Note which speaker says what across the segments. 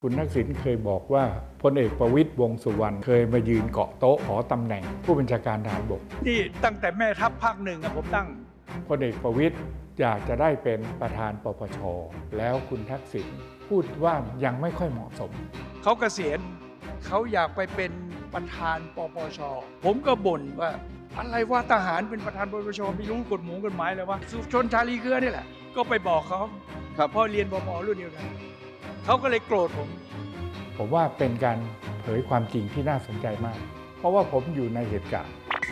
Speaker 1: คุณทักษิณเคยบอกว่าพลเอกประวิตรวงษ์สุวรรณเคยมายืนเกาะโต๊ะขอตำแหน่งผู้บัญชาการทหารบก
Speaker 2: นี่ตั้งแต่แม่ทัพภาคหนึ่งผมตั้ง
Speaker 1: พลเอกประวิตรอยากจะได้เป็นประธานปปช.แล้วคุณทักษิณพูดว่ายังไม่ค่อยเหมาะสม
Speaker 2: เขาเกษียณเขาอยากไปเป็นประธานปปช.ผมก็บ่นว่าอะไรว่าทหารเป็นประธานปปช.ไม่รู้กฎหมายเลยว่าสุชนชาลีเครือนี่แหละก็ไปบอกเขาครับพอเรียนปปรุ่นเดียวกันเขาก็เลยโกรธ
Speaker 1: ผมว่าเป็นการเผยความจริงที่น่าสนใจมากเพราะว่าผมอยู่ในเหตุการณ์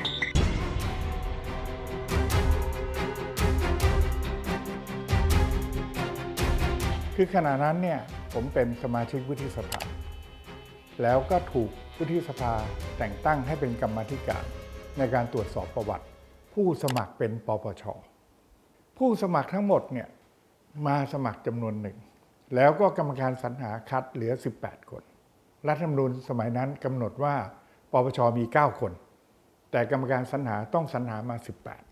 Speaker 1: คือขณะนั้นเนี่ยผมเป็นสมาชิกวุฒิสภาแล้วก็ถูกวุฒิสภาแต่งตั้งให้เป็นกรรมาธิการในการตรวจสอบประวัติผู้สมัครเป็นปปช.ผู้สมัครทั้งหมดเนี่ยมาสมัครจำนวนหนึ่งแล้วก็กรรมการสรรหาคัดเหลือ18คนรัฐธรรมนูญสมัยนั้นกำหนดว่าปปช.มี9คนแต่กรรมการสรรหาต้องสรรหามา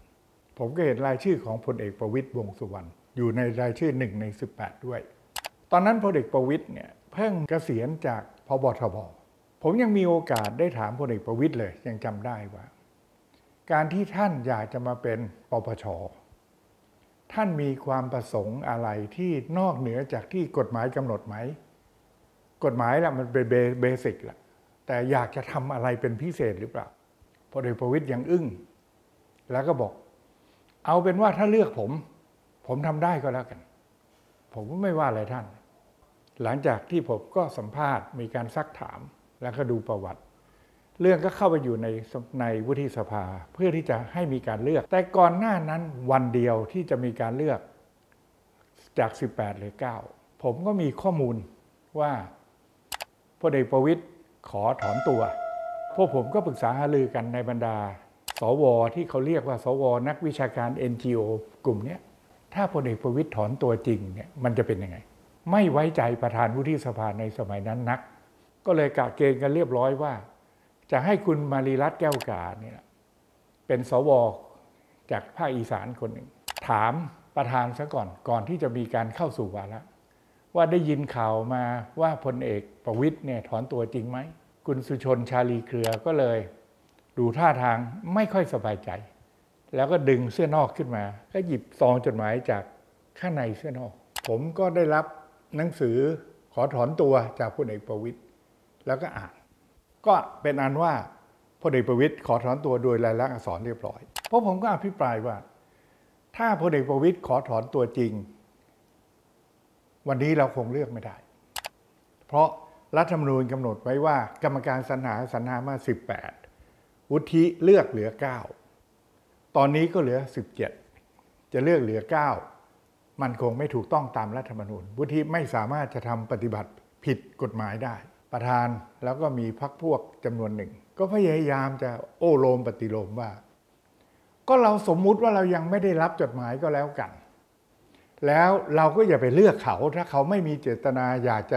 Speaker 1: 18ผมก็เห็นรายชื่อของพลเอกประวิตรวงษ์สุวรรณอยู่ในรายชื่อ1ใน18ด้วยตอนนั้นพลเอกประวิตรเนี่ยเพิ่งเกษียณจากพบทบผมยังมีโอกาสได้ถามพลเอกประวิตรเลยยังจำได้ว่าการที่ท่านอยากจะมาเป็นปปช.ท่านมีความประสงค์อะไรที่นอกเหนือจากที่กฎหมายกำหนดไหมกฎหมายละมันเป็นเบสิกละแต่อยากจะทำอะไรเป็นพิเศษหรือเปล่าพลเอกประวิตรยังอึ้งแล้วก็บอกเอาเป็นว่าถ้าเลือกผมทำได้ก็แล้วกันผมก็ไม่ว่าอะไรท่านหลังจากที่ผมก็สัมภาษณ์มีการซักถามแล้วก็ดูประวัติเรื่องก็เข้าไปอยู่ในวุฒิสภาเพื่อที่จะให้มีการเลือกแต่ก่อนหน้านั้นวันเดียวที่จะมีการเลือกจาก18หรือ9ผมก็มีข้อมูลว่าพลเอกประวิตรขอถอนตัวพวกผมก็ปรึกษาหารือกันในบรรดาสวที่เขาเรียกว่าสวนักวิชาการ NGO กลุ่มนี้ถ้าพลเอกประวิตรถอนตัวจริงเนี่ยมันจะเป็นยังไงไม่ไว้ใจประธานวุฒิสภาในสมัยนั้นนักก็เลยกะเกณฑ์กันเรียบร้อยว่าจะให้คุณมารีรัตน์แก้วกาเนี่ยเป็นสวจากภาคอีสานคนหนึ่งถามประธานซะก่อนที่จะมีการเข้าสู่วาระว่าได้ยินข่าวมาว่าพลเอกประวิตรเนี่ยถอนตัวจริงไหมคุณสุชนชาลีเครือก็เลยดูท่าทางไม่ค่อยสบายใจแล้วก็ดึงเสื้อนอกขึ้นมาก็หยิบซองจดหมายจากข้างในเสื้อนอกผมก็ได้รับหนังสือขอถอนตัวจากพลเอกประวิตรแล้วก็อ่านก็เป็นอันว่าพลเอกประวิตรขอถอนตัวโดยลายลักษณ์อักษรเรียบร้อยเพราะผมก็อภิปรายว่าถ้าพลเอกประวิตรขอถอนตัวจริงวันนี้เราคงเลือกไม่ได้เพราะรัฐธรรมนูญกำหนดไว้ว่ากรรมการสรรหามา18วุฒิเลือกเหลือ9ตอนนี้ก็เหลือ17จะเลือกเหลือ9มันคงไม่ถูกต้องตามรัฐธรรมนูญวุฒิไม่สามารถจะทำปฏิบัติผิดกฎหมายได้ประธานแล้วก็มีพรรคพวกจำนวนหนึ่งก็พยายามจะโอ้โลมปฏิโลมว่าก็เราสมมุติว่าเรายังไม่ได้รับจดหมายก็แล้วกันแล้วเราก็อย่าไปเลือกเขาถ้าเขาไม่มีเจตนาอยาก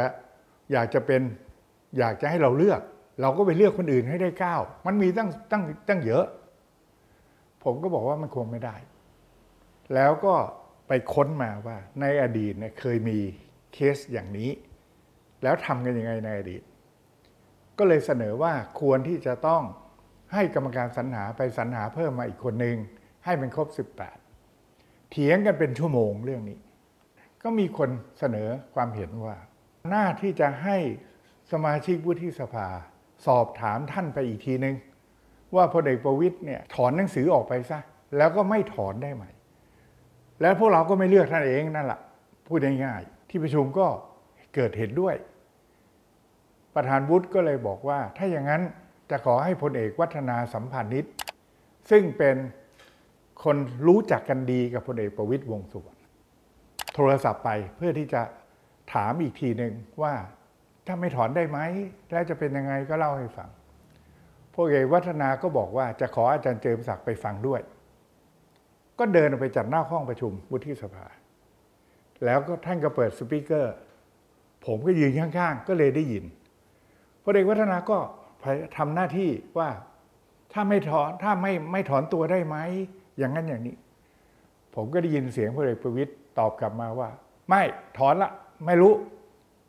Speaker 1: จะให้เราเลือกเราก็ไปเลือกคนอื่นให้ได้9มันมีตั้งเยอะผมก็บอกว่ามันคงไม่ได้แล้วก็ไปค้นมาว่าในอดีตเนี่ยเคยมีเคสอย่างนี้แล้วทำกันยังไงในอดีตก็เลยเสนอว่าควรที่จะต้องให้กรรมการสรรหาไปสรรหาเพิ่มมาอีกคนหนึ่งให้มันครบ18เถียงกันเป็นชั่วโมงเรื่องนี้ก็มีคนเสนอความเห็นว่าหน้าที่จะให้สมาชิกวุฒิสภาสอบถามท่านไปอีกทีนึงว่าพลเอกประวิตรเนี่ยถอนหนังสือออกไปซะแล้วก็ไม่ถอนได้ไหมแล้วพวกเราก็ไม่เลือกท่านเองนั่นแหละพูดง่ายๆที่ประชุมก็เกิดเห็นด้วยประธานวุฒิก็เลยบอกว่าถ้าอย่างนั้นจะขอให้พลเอกวัฒนาสัมพันธ์นิตซึ่งเป็นคนรู้จักกันดีกับพลเอกประวิตรวงษ์สุวรรณโทรศัพท์ไปเพื่อที่จะถามอีกทีหนึ่งว่าถ้าไม่ถอนได้ไหมแล้วจะเป็นยังไงก็เล่าให้ฟังพลเอกวัฒนาก็บอกว่าจะขออาจารย์เจิมศักดิ์ไปฟังด้วยก็เดินออกไปจัดหน้าห้องประชุมวุฒิสภาแล้วก็ท่านก็เปิดสปีกเกอร์ผมก็ยืนข้างๆก็เลยได้ยินพลเอกวัฒนาก็ทำหน้าที่ว่าถ้าไม่ถอนตัวได้ไหมอย่างนั้นอย่างนี้ผมก็ได้ยินเสียงพลเอกประวิตรตอบกลับมาว่าไม่ถอนละไม่รู้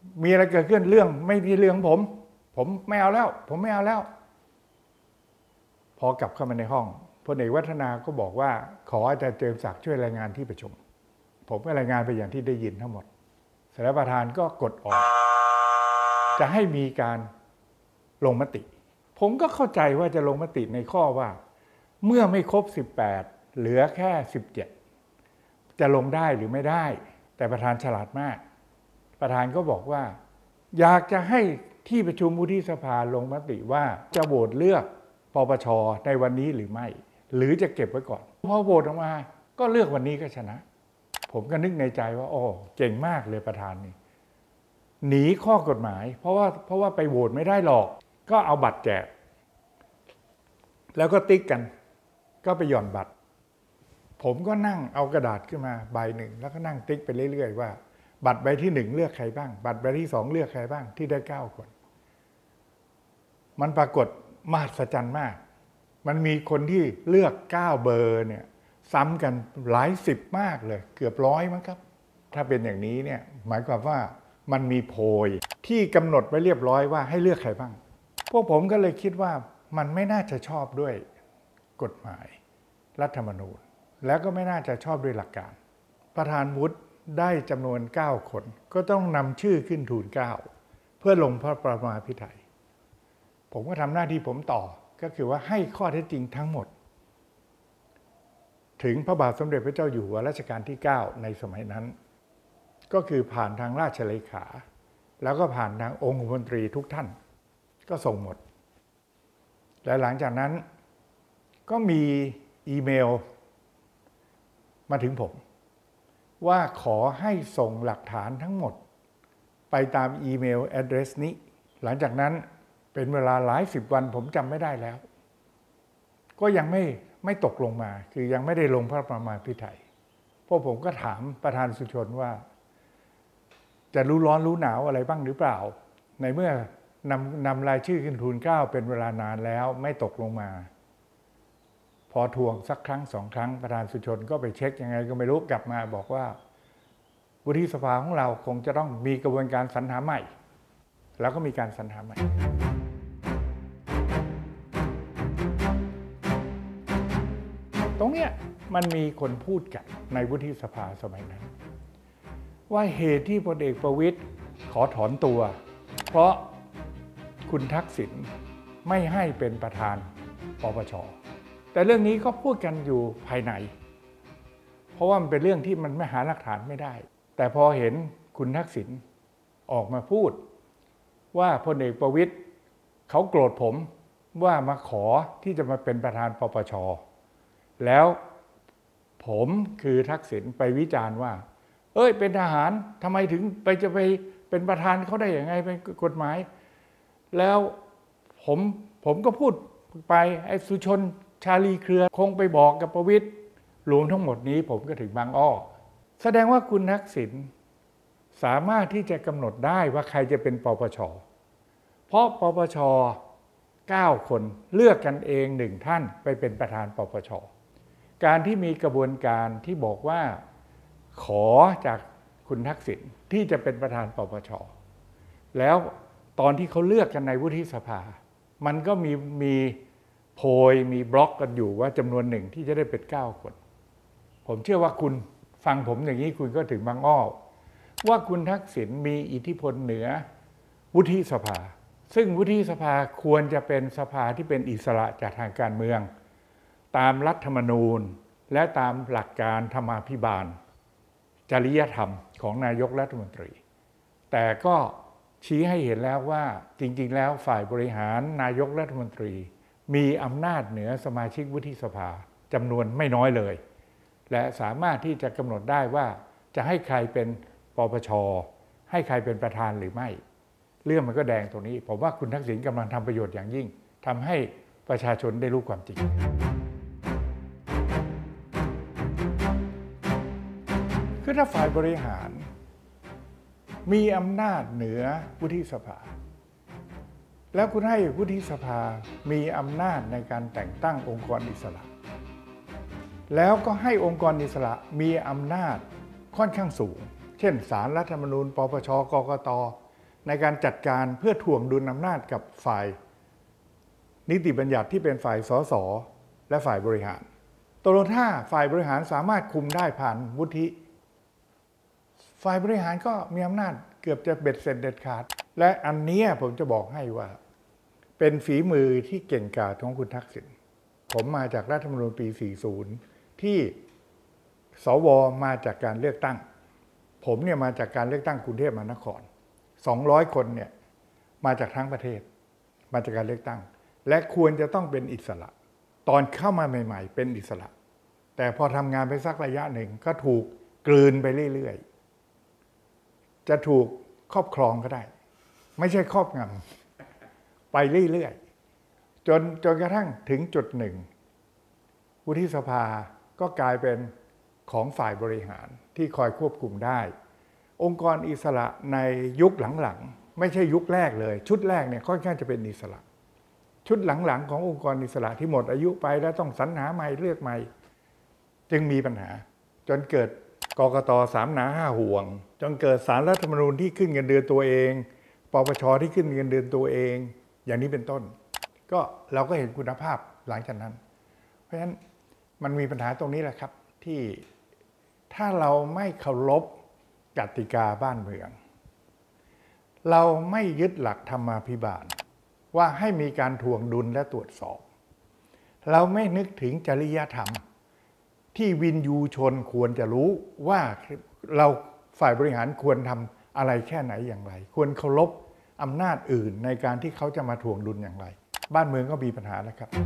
Speaker 1: มีอะไรเกิดขึ้นเรื่องไม่ใช่เรื่องผมไม่เอาแล้วผมไม่เอาแล้วพอกลับเข้ามาในห้องพลเอกวัฒนาก็บอกว่าขออาจารย์เจิมศักดิ์ช่วยรายงานที่ประชุมผมก็รายงานไปอย่างที่ได้ยินทั้งหมดเสร็จแล้วประธานก็กดออกจะให้มีการลงมติผมก็เข้าใจว่าจะลงมติในข้อว่าเมื่อไม่ครบ18เหลือแค่17จะลงได้หรือไม่ได้แต่ประธานฉลาดมากประธานก็บอกว่าอยากจะให้ที่ประชุมวุฒิสภาลงมติว่าจะโหวตเลือกปปช.ในวันนี้หรือไม่หรือจะเก็บไว้ก่อนพอโหวตออกมาก็เลือกวันนี้ก็ชนะผมก็นึกในใจว่าโอ้เก่งมากเลยประธานนี่หนีข้อกฎหมายเพราะว่าไปโหวตไม่ได้หรอกก็เอาบัตรแจกแล้วก็ติ๊กกันก็ไปหย่อนบัตรผมก็นั่งเอากระดาษขึ้นมาใบหนึ่งแล้วก็นั่งติ๊กไปเรื่อยๆว่าบัตรใบที่1เลือกใครบ้างบัตรใบที่2เลือกใครบ้างที่ได้9คนมันปรากฏมหัศจรรย์มากมันมีคนที่เลือก9เบอร์เนี่ยซ้ำกันหลายสิบมากเลยเกือบ100มั้งครับถ้าเป็นอย่างนี้เนี่ยหมายความว่ามันมีโพยที่กำหนดไว้เรียบร้อยว่าให้เลือกใครบ้างพวกผมก็เลยคิดว่ามันไม่น่าจะชอบด้วยกฎหมายรัฐธรรมนูญแล้วก็ไม่น่าจะชอบด้วยหลักการประธานวุฒิได้จำนวน9คนก็ต้องนำชื่อขึ้นทูล9เพื่อลงพระประมาภิไธยผมก็ทำหน้าที่ผมต่อก็คือว่าให้ข้อเท็จจริงทั้งหมดถึงพระบาทสมเด็จพระเจ้าอยู่หัวรัชกาลที่9ในสมัยนั้นก็คือผ่านทางราชเลขาแล้วก็ผ่านทางองคมนตรีทุกท่านก็ส่งหมดและหลังจากนั้นก็มีอีเมลมาถึงผมว่าขอให้ส่งหลักฐานทั้งหมดไปตามอีเมลแอดเดรสนี้หลังจากนั้นเป็นเวลาหลาย10วันผมจำไม่ได้แล้วก็ยังไม่ตกลงมาคือยังไม่ได้ลงพระประมาภิไธยพวกผมก็ถามประธานสุชนว่าจะรู้ร้อนรู้หนาวอะไรบ้างหรือเปล่าในเมื่อนำรายชื่อขึ้นทูล9เป็นเวลานานแล้วไม่ตกลงมาพอทวงสักครั้ง2ครั้งประธานสุชนก็ไปเช็คยังไงก็ไม่รู้กลับมาบอกว่าวุฒิสภาของเราคงจะต้องมีกระบวนการสรรหาใหม่แล้วก็มีการสรรหาใหม่ตรงเนี้ยมันมีคนพูดกันในวุฒิสภาสมัยนั้นว่าเหตุที่พลเอกประวิตรขอถอนตัวเพราะคุณทักษิณไม่ให้เป็นประธานปปช.แต่เรื่องนี้ก็พูดกันอยู่ภายในเพราะว่ามันเป็นเรื่องที่มันไม่หาหลักฐานไม่ได้แต่พอเห็นคุณทักษิณออกมาพูดว่าพลเอกประวิตรเขาโกรธผมว่ามาขอที่จะมาเป็นประธานปปช.แล้วผมคือทักษิณไปวิจารณ์ว่าเป็นทหารทำไมถึงจะไปเป็นประธานเขาได้อย่างไงเป็นกฎหมายแล้วผมก็พูดไปไอ้สุชนชาลีเครือคงไปบอกกับประวิตรรวมทั้งหมดนี้ผมก็ถึงบางอ้อแสดงว่าคุณทักษิณสามารถที่จะกำหนดได้ว่าใครจะเป็นปปช.เพราะปปช. 9 คนเลือกกันเอง1ท่านไปเป็นประธานปปช.การที่มีกระบวนการที่บอกว่าขอจากคุณทักษิณที่จะเป็นประธานปปช.แล้วตอนที่เขาเลือกกันในวุฒิสภามันก็มีโพยมีบล็อกกันอยู่ว่าจำนวนหนึ่งที่จะได้เป็น9 คนผมเชื่อว่าคุณฟังผมอย่างนี้คุณก็ถึงบางอ้อว่าคุณทักษิณมีอิทธิพลเหนือวุฒิสภาซึ่งวุฒิสภาควรจะเป็นสภาที่เป็นอิสระจากทางการเมืองตามรัฐธรรมนูญและตามหลักการธรรมาภิบาลจริยธรรมของนายกรัฐมนตรีแต่ก็ชี้ให้เห็นแล้วว่าจริงๆแล้วฝ่ายบริหารนายกรัฐมนตรีมีอำนาจเหนือสมาชิกวุฒิสภาจำนวนไม่น้อยเลยและสามารถที่จะกำหนดได้ว่าจะให้ใครเป็นปปช.ให้ใครเป็นประธานหรือไม่เรื่องมันก็แดงตรงนี้ผมว่าคุณทักษิณกำลังทำประโยชน์อย่างยิ่งทำให้ประชาชนได้รู้ความจริงคือถ้าฝ่ายบริหารมีอำนาจเหนือวุฒิสภาแล้วคุณให้วุฒิสภามีอำนาจในการแต่งตั้งองค์กรอิสระแล้วก็ให้องค์กรอิสระมีอำนาจค่อนข้างสูงเช่นศาลรัฐธรรมนูญปปช.กกต. ในการจัดการเพื่อถ่วงดุลอำนาจกับฝ่ายนิติบัญญัติที่เป็นฝ่ายสสและฝ่ายบริหารตกลงถ้าฝ่ายบริหารสามารถคุมได้ผ่านวุฒิฝ่ายบริหารก็มีอำนาจเกือบจะเบ็ดเสร็จเด็ดขาดและอันนี้ผมจะบอกให้ว่าเป็นฝีมือที่เก่งกาจของคุณทักษิณผมมาจากรัฐธรรมนูญปี 40 ที่สวมาจากการเลือกตั้งผมเนี่ยมาจากการเลือกตั้งกรุงเทพมหานคร200 คนเนี่ยมาจากทั้งประเทศมาจากการเลือกตั้งและควรจะต้องเป็นอิสระตอนเข้ามาใหม่ๆเป็นอิสระแต่พอทำงานไปสักระยะหนึ่งก็ถูกกลืนไปเรื่อยๆจะถูกครอบครองก็ได้ไม่ใช่ครอบงำไปเรื่อยๆจนกระทั่งถึงจุดหนึ่งวุฒิสภาก็กลายเป็นของฝ่ายบริหารที่คอยควบคุมได้องค์กรอิสระในยุคหลังๆไม่ใช่ยุคแรกเลยชุดแรกเนี่ยค่อนข้างจะเป็นอิสระชุดหลังๆขององค์กรอิสระที่หมดอายุไปแล้วต้องสรรหาใหม่เลือกใหม่จึงมีปัญหาจนเกิดกกต3 หนา 5 ห่วงจนเกิดศาลรัฐธรรมนูญที่ขึ้นเงินเดือนตัวเองปปชที่ขึ้นเงินเดือนตัวเองอย่างนี้เป็นต้นก็เราก็เห็นคุณภาพหลังจากนั้นเพราะฉะนั้นมันมีปัญหาตรงนี้แหละครับที่ถ้าเราไม่เคารพกติกาบ้านเมืองเราไม่ยึดหลักธรรมาภิบาลว่าให้มีการทวงดุลและตรวจสอบเราไม่นึกถึงจริยธรรมที่วินยูชนควรจะรู้ว่าเราฝ่ายบริหารควรทำอะไรแค่ไหนอย่างไรควรเคารพอำนาจอื่นในการที่เขาจะมาทวงดุลอย่างไรบ้านเมืองก็มีปัญหาแล้วครับ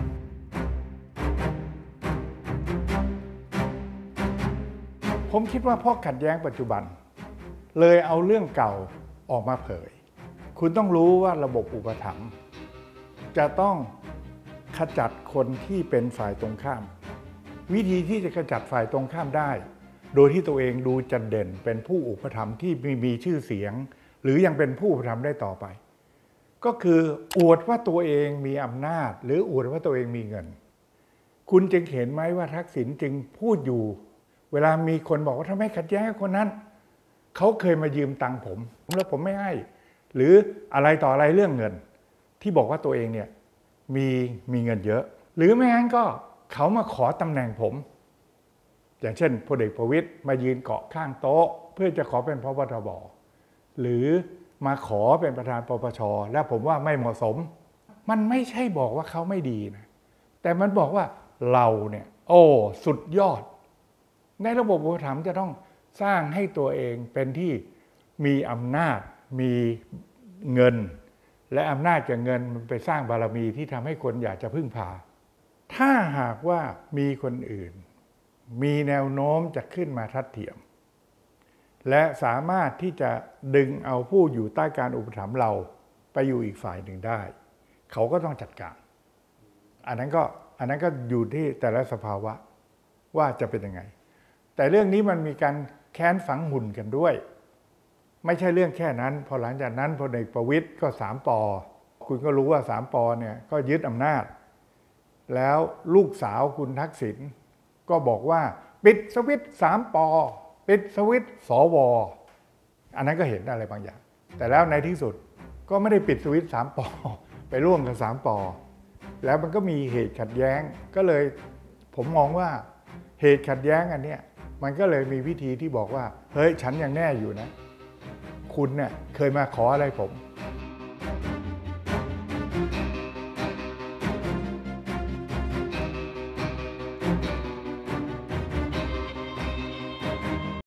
Speaker 1: ผมคิดว่าข้อขัดแย้งปัจจุบันเลยเอาเรื่องเก่าออกมาเผยคุณต้องรู้ว่าระบบอุปถัมภ์จะต้องขจัดคนที่เป็นฝ่ายตรงข้ามวิธีที่จะขจัดฝ่ายตรงข้ามได้โดยที่ตัวเองดูจะเด่นเป็นผู้อุปถัมภ์ที่มีชื่อเสียงหรือยังเป็นผู้อุปถัมภ์ได้ต่อไปก็คืออวดว่าตัวเองมีอำนาจหรืออวดว่าตัวเองมีเงินคุณจึงเห็นไหมว่าทักษิณจึงพูดอยู่เวลามีคนบอกว่าถ้าไม่ขัดแย้งกับคนนั้นเขาเคยมายืมตังค์ผมแล้วผมไม่ให้หรืออะไรต่ออะไรเรื่องเงินที่บอกว่าตัวเองเนี่ยมีเงินเยอะหรือไม่งั้นก็เขามาขอตำแหน่งผมอย่างเช่นพลเอกประวิตรมายืนเกาะข้างโต๊ะเพื่อจะขอเป็นพบทบหรือมาขอเป็นประธานปปชและผมว่าไม่เหมาะสมมันไม่ใช่บอกว่าเขาไม่ดีนะแต่มันบอกว่าเราเนี่ยสุดยอดในระบบอุปถัมภ์จะต้องสร้างให้ตัวเองเป็นที่มีอำนาจมีเงินและอำนาจจากเงินมันไปสร้างบารมีที่ทำให้คนอยากจะพึ่งพาถ้าหากว่ามีคนอื่นมีแนวโน้มจะขึ้นมาทัดเทียมและสามารถที่จะดึงเอาผู้อยู่ใต้การอุปถัมภ์เราไปอยู่อีกฝ่ายหนึ่งได้เขาก็ต้องจัดการอันนั้นก็อยู่ที่แต่ละสภาวะว่าจะเป็นยังไงแต่เรื่องนี้มันมีการแค้นฝังหุ่นกันด้วยไม่ใช่เรื่องแค่นั้นพอหลังจากนั้นพลเอกประวิตรก็3 ป.คุณก็รู้ว่า3 ป.เนี่ยก็ยึดอำนาจแล้วลูกสาวคุณทักษิณก็บอกว่าปิดสวิตช์3 ป.ปิดสวิตช์สว.อันนั้นก็เห็นอะไรบางอย่างแต่แล้วในที่สุดก็ไม่ได้ปิดสวิตช์3 ป.ไปร่วมกับ3 ป.แล้วมันก็มีเหตุขัดแย้งก็เลยผมมองว่าเหตุขัดแย้งอันเนี้ยมันก็เลยมีวิธีที่บอกว่าเฮ้ยฉันยังแน่อยู่นะคุณเนี่ยเคยมาขออะไรผม